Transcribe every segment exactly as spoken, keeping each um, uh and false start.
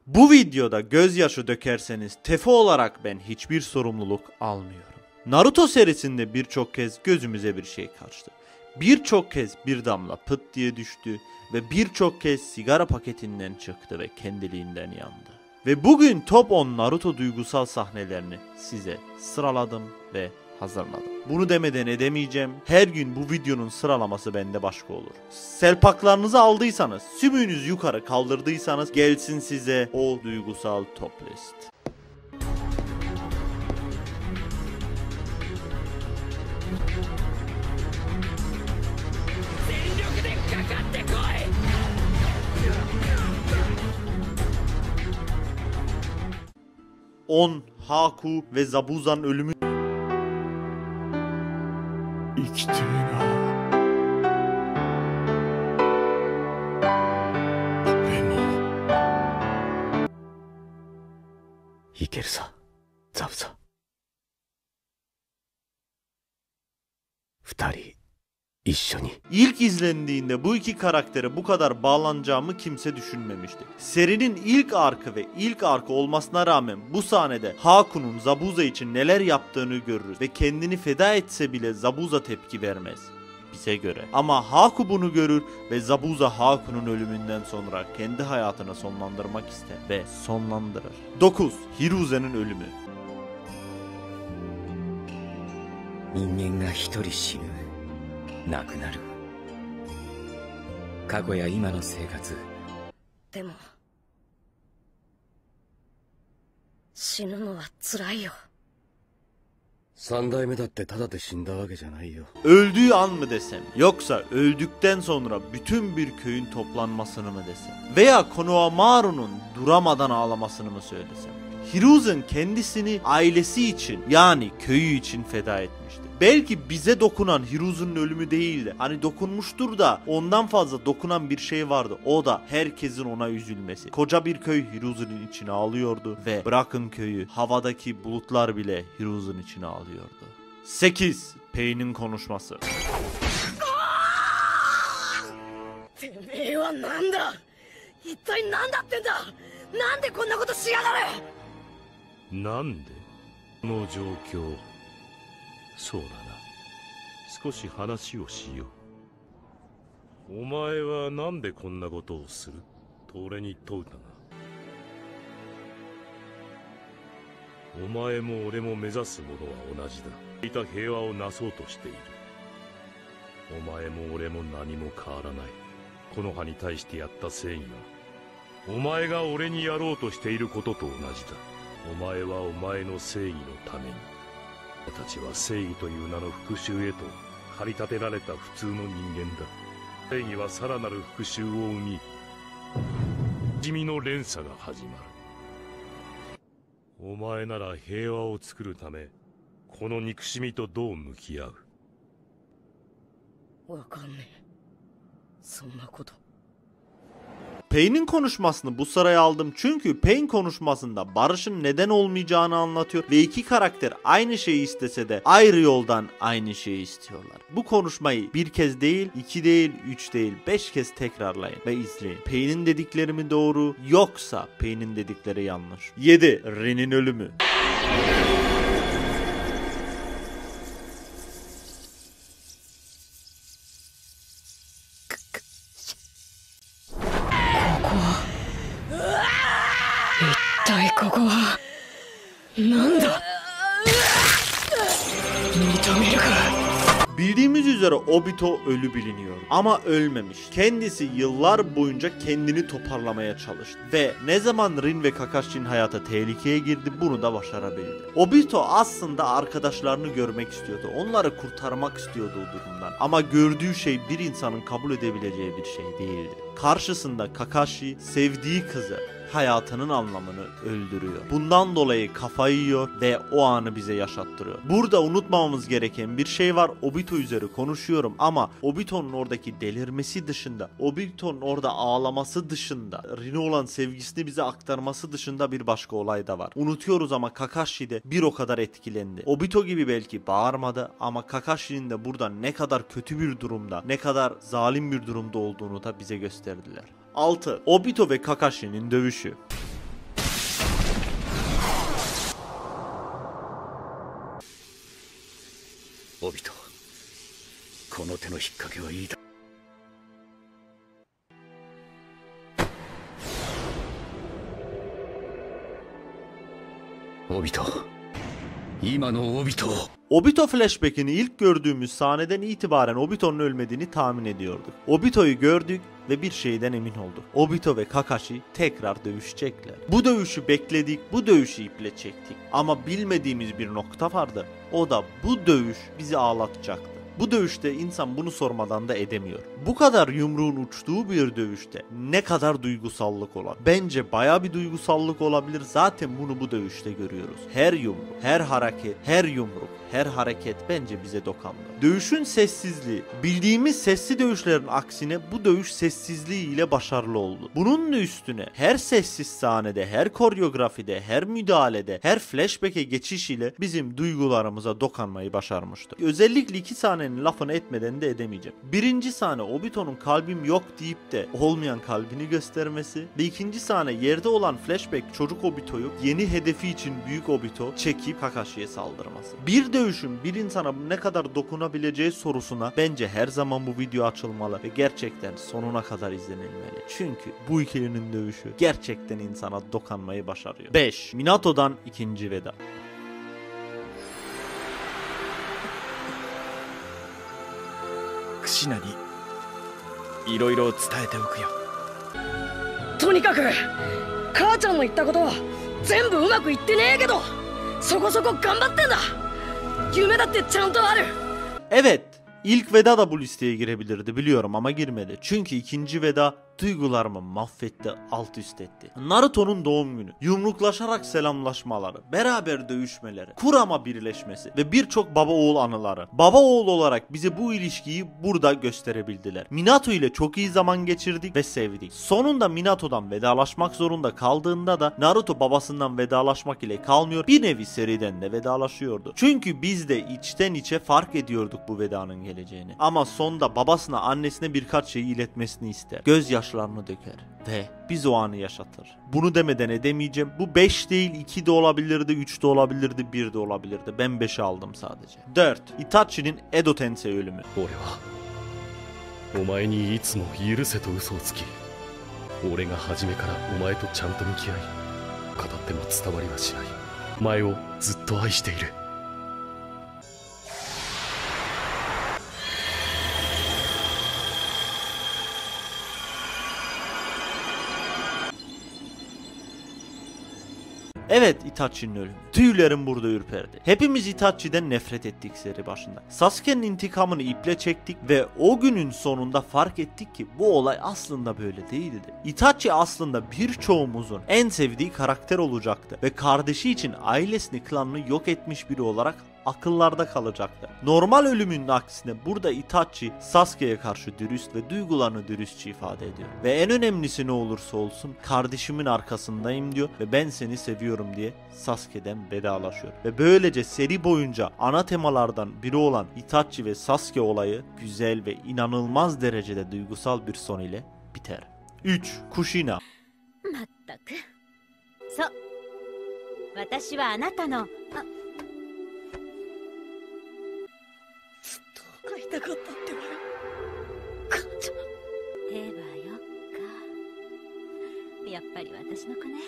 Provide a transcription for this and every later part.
Bu videoda gözyaşı dökerseniz Tefe olarak ben hiçbir sorumluluk almıyorum. Naruto serisinde birçok kez gözümüze bir şey kaçtı. Birçok kez bir damla pıt diye düştü ve birçok kez sigara paketinden çıktı ve kendiliğinden yandı. Ve bugün top on Naruto duygusal sahnelerini size sıraladım ve hazırladım. Bunu demeden edemeyeceğim. Her gün bu videonun sıralaması bende başka olur. Selpaklarınızı aldıysanız, sümüğünüzü yukarı kaldırdıysanız gelsin size o duygusal top list. on Haku ve Zabuza'nın ölümü. İkersa, Zabuza. Futari, işşoni. İlk izlendiğinde bu iki karaktere bu kadar bağlanacağımı kimse düşünmemişti. Serinin ilk arkı ve ilk arkı olmasına rağmen bu sahnede Haku'nun Zabuza için neler yaptığını görürüz ve kendini feda etse bile Zabuza tepki vermez. Bize göre. Ama Haku bunu görür ve Zabuza Haku'nun ölümünden sonra kendi hayatını sonlandırmak ister ve sonlandırır. dokuz Hiruze'nin ölümü. 人間が一人死ぬ、亡くなる。過去や今の生活。 でも死ぬのは辛いよ。 三代目だってただで死んだわけじゃないよ。 Öldüğü an mı desem, yoksa öldükten sonra bütün bir köyün toplanmasını mı desem, veya Konohamaru'nun duramadan ağlamasını mı söylesem? Hiruzen kendisini ailesi için, yani köyü için feda etmişti. Belki bize dokunan Hiruzen'in ölümü değildi. Hani dokunmuştur da ondan fazla dokunan bir şey vardı. O da herkesin ona üzülmesi. Koca bir köy Hiruzen'in içine ağlıyordu ve bırakın köyü, havadaki bulutlar bile Hiruzen için ağlıyordu. sekiz Pain'in konuşması. てめえはなんだ、一体何だってんだ、なんでこんなことしやがる。 なんでこの状況。そうだな、少し話をしよう。お前はなんでこんなことをすると俺に問うたな。お前も俺も目指すものは同じだ。いた平和をなそうとしている。お前も俺も何も変わらない。この葉に対してやった正義はお前が俺にやろうとしていることと同じだ。お前はお前の正義のために、俺たちは正義という名の復讐へと駆り立てられた普通の人間だ。正義はさらなる復讐を生み、地味の連鎖が始まる。お前なら平和を作るためこの憎しみとどう向き合う。 わかんねえ、そんなこと。 Pain'in konuşmasını bu sıraya aldım çünkü Pain konuşmasında barışın neden olmayacağını anlatıyor ve iki karakter aynı şeyi istese de ayrı yoldan aynı şeyi istiyorlar. Bu konuşmayı bir kez değil, iki değil, üç değil, beş kez tekrarlayın ve izleyin. Pain'in dedikleri mi doğru, yoksa Pain'in dedikleri yanlış. yedi Rin'in ölümü. Bildiğimiz üzere Obito ölü biliniyor ama ölmemiş. Kendisi yıllar boyunca kendini toparlamaya çalıştı ve ne zaman Rin ve Kakashi'nin hayata tehlikeye girdi bunu da başarabildi. Obito aslında arkadaşlarını görmek istiyordu. Onları kurtarmak istiyordu o durumdan. Ama gördüğü şey bir insanın kabul edebileceği bir şey değildi. Karşısında Kakashi sevdiği kızı, hayatının anlamını öldürüyor. Bundan dolayı kafayı yiyor ve o anı bize yaşattırıyor. Burada unutmamamız gereken bir şey var. Obito üzeri konuşuyorum ama Obito'nun oradaki delirmesi dışında, Obito'nun orada ağlaması dışında, Rin'e olan sevgisini bize aktarması dışında bir başka olay da var. Unutuyoruz ama Kakashi de bir o kadar etkilendi. Obito gibi belki bağırmadı ama Kakashi'nin de burada ne kadar kötü bir durumda, ne kadar zalim bir durumda olduğunu da bize gösterdiler. altı Obito ve Kakashi'nin dövüşü. オビト、この手の引っ掛けはいいだ。オビト、今のオビト。 Obito flashback'ini ilk gördüğümüz sahneden itibaren Obito'nun ölmediğini tahmin ediyorduk. Obito'yu gördük ve bir şeyden emin olduk. Obito ve Kakashi tekrar dövüşecekler. Bu dövüşü bekledik, bu dövüşü iple çektik. Ama bilmediğimiz bir nokta vardı. O da bu dövüş bizi ağlatacaktı. Bu dövüşte insan bunu sormadan da edemiyor. Bu kadar yumruğun uçtuğu bir dövüşte ne kadar duygusallık olan. Bence baya bir duygusallık olabilir. Zaten bunu bu dövüşte görüyoruz. Her yumruk, her hareket, her yumruk, her hareket bence bize dokandı. Dövüşün sessizliği, bildiğimiz sesli dövüşlerin aksine bu dövüş sessizliği ile başarılı oldu. Bunun da üstüne her sessiz sahnede, her koreografide, her müdahalede, her flashback'e geçiş ile bizim duygularımıza dokanmayı başarmıştı. Özellikle iki sahnenin lafını etmeden de edemeyeceğim. Birinci sahne Obito'nun kalbim yok deyip de olmayan kalbini göstermesi ve ikinci sahne yerde olan flashback çocuk Obito'yu yeni hedefi için büyük Obito çekip Kakashi'ye saldırması. Bir dövüşün bir insana ne kadar dokunabileceği sorusuna bence her zaman bu video açılmalı ve gerçekten sonuna kadar izlenilmeli. Çünkü bu ikilinin dövüşü gerçekten insana dokanmayı başarıyor. beş. Minato'dan ikinci veda. クシナにいろいろ伝えておくよ。 とにかく母ちゃんの言ったことは全部うまくいってねえけどそこそこ頑張ってんだ。夢だってちゃんとある。 Evet, ilk veda da bu listeye girebilirdi biliyorum ama girmedi. Çünkü ikinci veda duygularımı mahvetti, alt üst etti. Naruto'nun doğum günü, yumruklaşarak selamlaşmaları, beraber dövüşmeleri, Kurama birleşmesi ve birçok baba oğul anıları. Baba oğul olarak bize bu ilişkiyi burada gösterebildiler. Minato ile çok iyi zaman geçirdik ve sevdik. Sonunda Minato'dan vedalaşmak zorunda kaldığında da Naruto babasından vedalaşmak ile kalmıyor, bir nevi seriden de vedalaşıyordu. Çünkü biz de içten içe fark ediyorduk bu vedanın geleceğini. Ama sonda babasına, annesine birkaç şeyi iletmesini ister. Gözyaşı döker ve biz o anı yaşatır. Bunu demeden edemeyeceğim. Bu beş değil, iki de olabilirdi, üç de olabilirdi, bir de olabilirdi. Ben beşi aldım sadece. dört. Itachi'nin Edo Tensei ölümü. 俺はお前にいつも許せと嘘をつき、俺が初めからお前とちゃんと向き合い、語っても伝わりはしない。お前をずっと愛している。 Evet, Itachi'nin ölümü. Tüylerim burada ürperdi. Hepimiz Itachi'den nefret ettik seri başında. Sasuke'nin intikamını iple çektik ve o günün sonunda fark ettik ki bu olay aslında böyle değildi. Itachi aslında birçoğumuzun en sevdiği karakter olacaktı ve kardeşi için ailesini, klanını yok etmiş biri olarak akıllarda kalacaktı. Normal ölümünün aksine burada Itachi Sasuke'ye karşı dürüst ve duygularını dürüstçe ifade ediyor. Ve en önemlisi ne olursa olsun kardeşimin arkasındayım diyor ve ben seni seviyorum diye Sasuke'den vedalaşıyor. Ve böylece seri boyunca ana temalardan biri olan Itachi ve Sasuke olayı güzel ve inanılmaz derecede duygusal bir son ile biter. üç. Kushina. まったく。そう。私はあなたの。あ、 会いたかったってばよ母ちゃん。 手羽よっか。やっぱり私の子ね。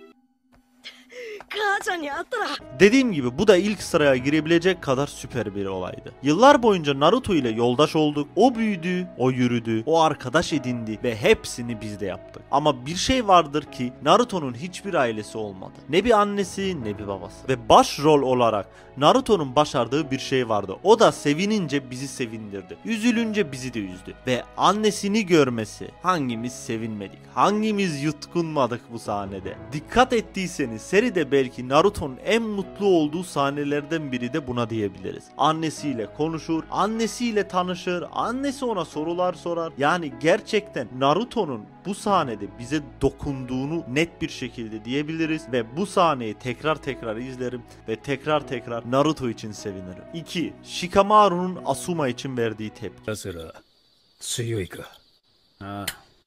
母ちゃんに会ったら Dediğim gibi bu da ilk sıraya girebilecek kadar süper bir olaydı. Yıllar boyunca Naruto ile yoldaş olduk. O büyüdü, o yürüdü, o arkadaş edindi ve hepsini biz de yaptık. Ama bir şey vardır ki Naruto'nun hiçbir ailesi olmadı. Ne bir annesi ne bir babası. Ve başrol olarak Naruto'nun başardığı bir şey vardı. O da sevinince bizi sevindirdi. Üzülünce bizi de üzdü. Ve annesini görmesi, hangimiz sevinmedik, hangimiz yutkunmadık bu sahnede. Dikkat ettiyseniz seride belki Naruto'nun en mutlu olduğu sahnelerden biri de buna diyebiliriz. Annesiyle konuşur, annesiyle tanışır, annesi ona sorular sorar. Yani gerçekten Naruto'nun bu sahnede bize dokunduğunu net bir şekilde diyebiliriz ve bu sahneyi tekrar tekrar izlerim ve tekrar tekrar Naruto için sevinirim. iki. Shikamaru'nun Asuma için verdiği tepki. やつら強いか。ああ。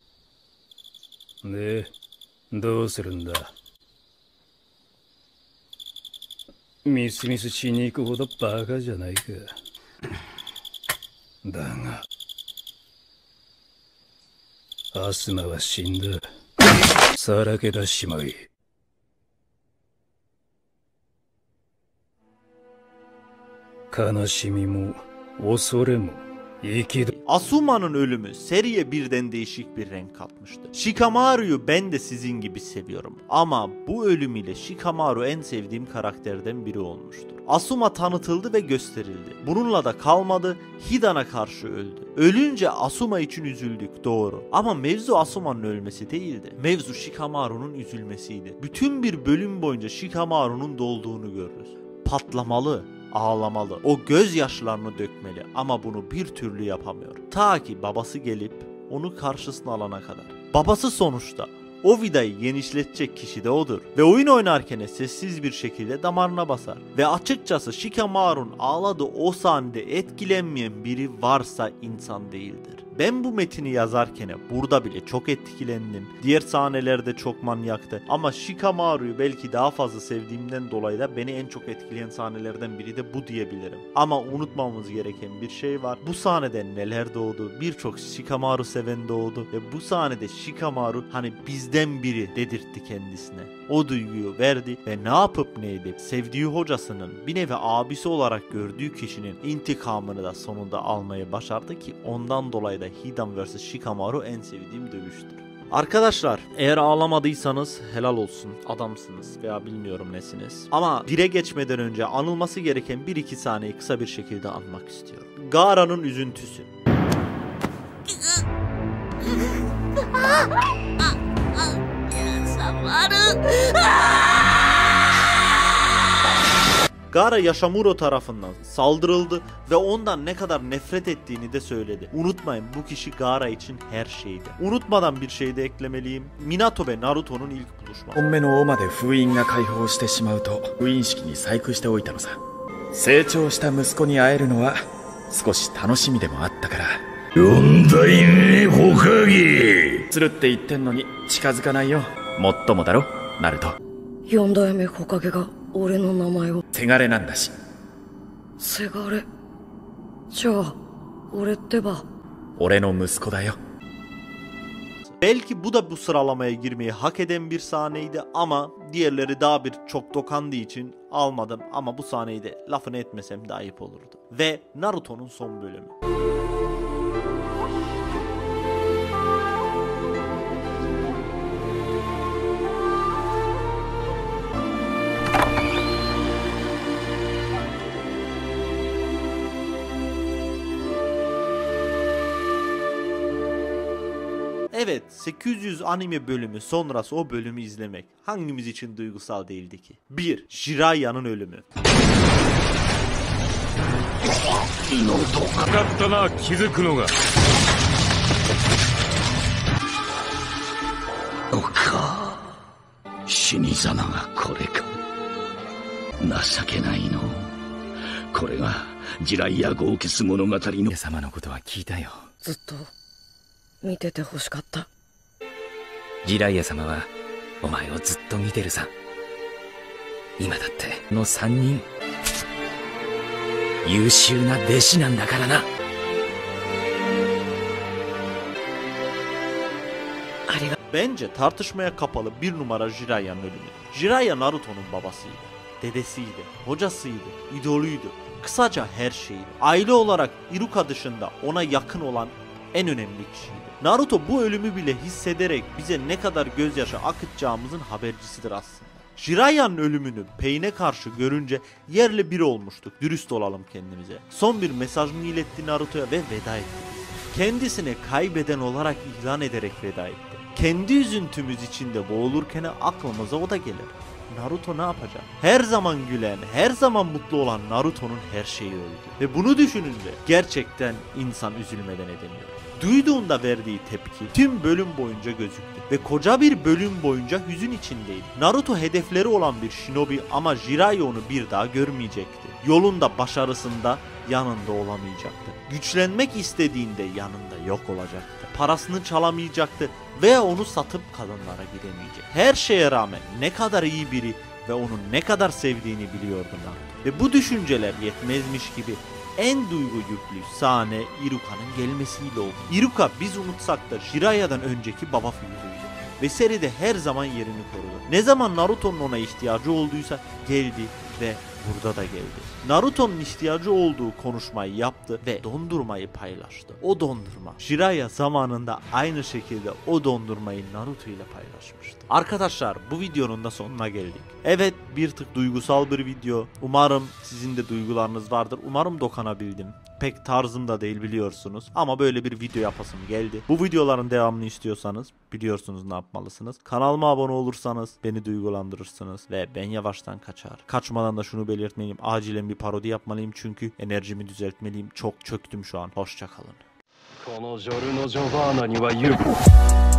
で、どうするんだ。みすみすしに行くほどバカじゃないか。 だがアスナは死んだ。さらけ出しまい。悲しみも恐れも憤り Asuma'nın ölümü seriye birden değişik bir renk katmıştı. Shikamaru'yu ben de sizin gibi seviyorum ama bu ölümüyle Shikamaru en sevdiğim karakterden biri olmuştur. Asuma tanıtıldı ve gösterildi. Bununla da kalmadı, Hidan'a karşı öldü. Ölünce Asuma için üzüldük, doğru. Ama mevzu Asuma'nın ölmesi değildi. Mevzu Shikamaru'nun üzülmesiydi. Bütün bir bölüm boyunca Shikamaru'nun dolduğunu görürüz. Patlamalı, ağlamalı, o gözyaşlarını dökmeli ama bunu bir türlü yapamıyor. Ta ki babası gelip onu karşısına alana kadar. Babası sonuçta o vidayı genişletecek kişi de odur. Ve oyun oynarken sessiz bir şekilde damarına basar. Ve açıkçası Shikamaru'nun ağladığı o sahnede etkilenmeyen biri varsa insan değildir. Ben bu metini yazarken burada bile çok etkilendim. Diğer sahnelerde çok manyaktı. Ama Shikamaru'yu belki daha fazla sevdiğimden dolayı da beni en çok etkileyen sahnelerden biri de bu diyebilirim. Ama unutmamamız gereken bir şey var. Bu sahnede neler doğdu? Birçok Shikamaru seven doğdu. Ve bu sahnede Shikamaru hani bizden biri dedirtti kendisine. O duyguyu verdi ve ne yapıp ne edip sevdiği hocasının bir nevi abisi olarak gördüğü kişinin intikamını da sonunda almayı başardı ki ondan dolayı da Hidan versus. Shikamaru en sevdiğim dövüştür. Arkadaşlar eğer ağlamadıysanız helal olsun, adamsınız veya bilmiyorum nesiniz. Ama dire geçmeden önce anılması gereken bir iki sahneyi kısa bir şekilde anmak istiyorum. Gaara'nın üzüntüsü. Gaara Yashamuro tarafından saldırıldı ve ondan ne kadar nefret ettiğini de söyledi. Unutmayın bu kişi Gaara için her şeydi. Unutmadan bir şey de eklemeliyim. Minato ve Naruto'nun ilk buluşması. 本目の王まで封印が解放してしまうと封印式に細工しておいたのさ。成長した息子に会えるのは少し楽しみでもあったから。 四代目火影。 するって言ってんのに近づかないよ。もっともだろ、ナルト。 四代目火影が俺の名前を。 せがれなんだし。 せがれ。じゃあ俺ってば。 俺の息子だよ。 Belki bu da bu sıralamaya girmeyi hak eden bir sahneydi ama diğerleri daha bir çok dokandığı için almadım ama bu sahneyi de lafını etmesem de ayıp olurdu. Ve Naruto'nun son bölümü. Evet, sekiz yüz anime bölümü sonrası o bölümü izlemek hangimiz için duygusal değildi ki? bir. Jiraiya'nın ölümü. かかったな、気づくのが。 おか、死に様がこれか。情けないの。これがジライア豪傑物語の。 様のことは聞いたよ。 ずっと見てて欲しかった。 ジライア様はお前をずっと見てるさ。今だっての三人優秀な弟子なんだからな。 ありが Bence tartışmaya kapalı bir numara Jiraiya'nın ölümü. Jiraiya Naruto'nun babasıydı, dedesiydi, hocasıydı, idolüydü. Kısaca her şeydi. Aile olarak Iruka dışında ona yakın olan en önemli kişiydi. Naruto bu ölümü bile hissederek bize ne kadar gözyaşı akıtacağımızın habercisidir aslında. Jiraiya'nın ölümünü Pain'e karşı görünce yerle bir olmuştuk, dürüst olalım kendimize. Son bir mesajını iletti Naruto'ya ve veda etti. Kendisini kaybeden olarak ilan ederek veda etti. Kendi üzüntümüz içinde boğulurken aklımıza o da gelir. Naruto ne yapacak? Her zaman gülen, her zaman mutlu olan Naruto'nun her şeyi öldü. Ve bunu düşününce gerçekten insan üzülmeden edemiyor. Duyduğunda verdiği tepki tüm bölüm boyunca gözüktü. Ve koca bir bölüm boyunca hüzün içindeydi. Naruto hedefleri olan bir shinobi ama Jiraiya onu bir daha görmeyecekti. Yolunda başarısında yanında olamayacaktı. Güçlenmek istediğinde yanında yok olacaktı. Parasını çalamayacaktı veya onu satıp kadınlara gidemeyecek. Her şeye rağmen ne kadar iyi biri ve onu ne kadar sevdiğini biliyordu Naruto. Ve bu düşünceler yetmezmiş gibi en duygu yüklü sahne Iruka'nın gelmesiyle oldu. Iruka biz unutsak da Jiraiya'dan önceki baba figürüydü ve seride her zaman yerini korudu. Ne zaman Naruto'nun ona ihtiyacı olduysa geldi ve burada da geldi. Naruto'nun ihtiyacı olduğu konuşmayı yaptı ve dondurmayı paylaştı. O dondurma. Jiraiya zamanında aynı şekilde o dondurmayı Naruto ile paylaşmıştı. Arkadaşlar bu videonun da sonuna geldik. Evet, bir tık duygusal bir video. Umarım sizin de duygularınız vardır. Umarım dokanabildim. Pek tarzım da değil biliyorsunuz. Ama böyle bir video yapasım geldi. Bu videoların devamını istiyorsanız biliyorsunuz ne yapmalısınız. Kanalıma abone olursanız beni duygulandırırsınız ve ben yavaştan kaçar. Kaçmadan da şunu belirtmeliyim. Acilen bir parodi yapmalıyım çünkü enerjimi düzeltmeliyim. Çok çöktüm şu an. Hoşça kalın. このジョルノ・ジョバーナには許